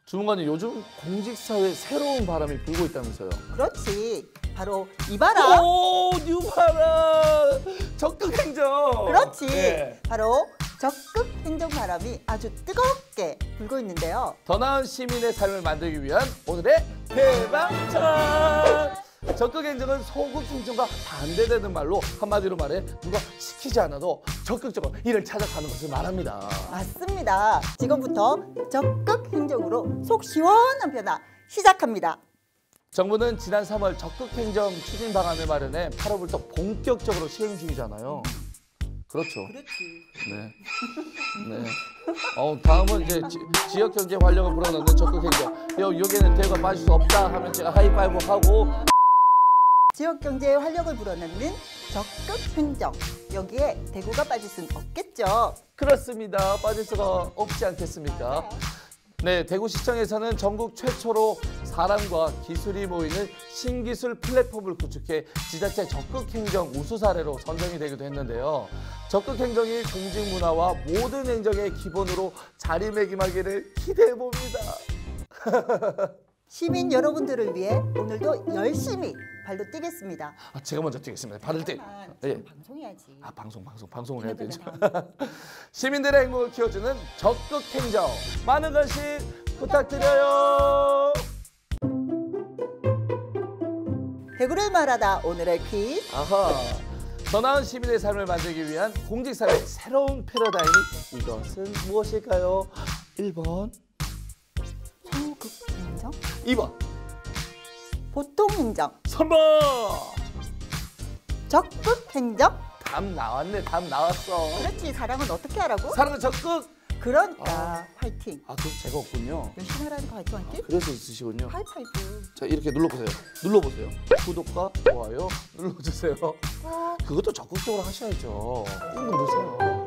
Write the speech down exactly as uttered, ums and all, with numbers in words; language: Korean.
주무관님, 요즘 공직사회에 새로운 바람이 불고 있다면서요? 그렇지. 바로 이 바람. 오, 뉴바람! 적극 행정! 그렇지. 네. 바로 적극 행정 바람이 아주 뜨겁게 불고 있는데요. 더 나은 시민의 삶을 만들기 위한 오늘의 대방천! 적극 행정은 소극 행정과 반대되는 말로, 한마디로 말해 누가 시키지 않아도 적극적으로 일을 찾아가는 것을 말합니다. 맞습니다. 지금부터 적극 행정으로 속 시원한 변화 시작합니다. 정부는 지난 삼월 적극 행정 추진 방안을 마련해 팔월부터 본격적으로 시행 중이잖아요. 그렇죠. 그렇지. 네. 네. 어, 다음은 이제 지, 지역 경제 활력을 불어넣는 적극 행정. 여, 여기에는 대우가 빠질 수 없다 하면 제가 하이파이브 하고. 지역 경제에 활력을 불어넣는 적극 행정. 여기에 대구가 빠질 수는 없겠죠. 그렇습니다. 빠질 수가 없지 않겠습니까? 네, 대구시청에서는 전국 최초로 사람과 기술이 모이는 신기술 플랫폼을 구축해 지자체 적극 행정 우수 사례로 선정이 되기도 했는데요. 적극 행정이 공직 문화와 모든 행정의 기본으로 자리매김하기를 기대해 봅니다. 시민 여러분들을 위해 오늘도 열심히 발로 뛰겠습니다. 아, 제가 먼저 뛰겠습니다. 발을 떼. 예. 방송해야지. 아, 방송, 방송, 방송을 해야 되죠. 시민들의 행복을 키워주는 적극 행정. 많은 관심 부탁드려요. 대구를 말하다 오늘의 퀴즈. 아하. 더 나은 시민의 삶을 만들기 위한 공직사회의 새로운 패러다임이 이것은 무엇일까요? 일 번, 소극 행정, 이 번, 보통 행정, 삼 번. 적극 행정. 답 나왔네, 답 나왔어. 그렇지. 사랑은 어떻게 하라고? 사랑은 적극. 그러니까 아. 화이팅. 아, 그래서 제가 없군요. 열심히 하라는 거 화이팅 화이팅. 그래서 있으시군요. 하이파이브. 자, 이렇게 눌러보세요. 눌러보세요. 구독과 좋아요 눌러주세요. 그것도 적극적으로 하셔야죠. 꾹 누르세요.